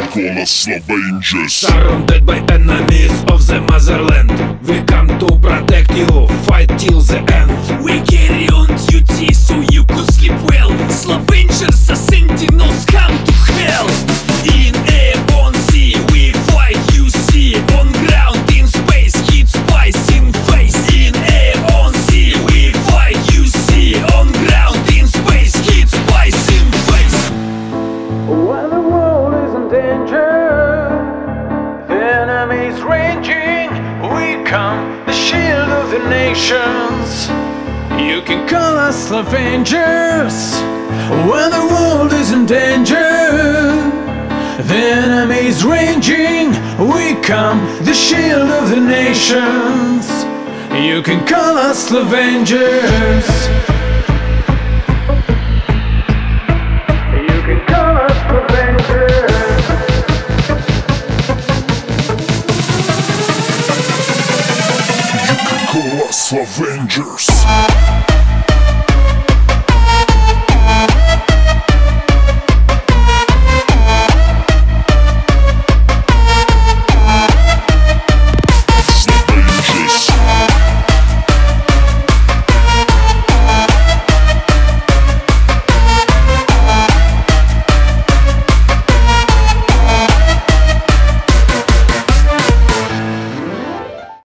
call us Avengers. Surrounded by enemies of the motherland, we come to protect you, fight till the end. We carry on duty so you could sleep well. Slavengers are sentinels come to hell. In air, on sea, we fight, you see. On ground, in space, hit spice in face. In air, on sea, we fight, you see. On ground, in space, hit spice in face. When the world is in danger, the enemy is raging, we come, the shield of the nations. You can call us Avengers. When the world is in danger, the enemy is raging, we come, the shield of the nations. You can call us Avengers. You can call us Avengers. You can call us Avengers.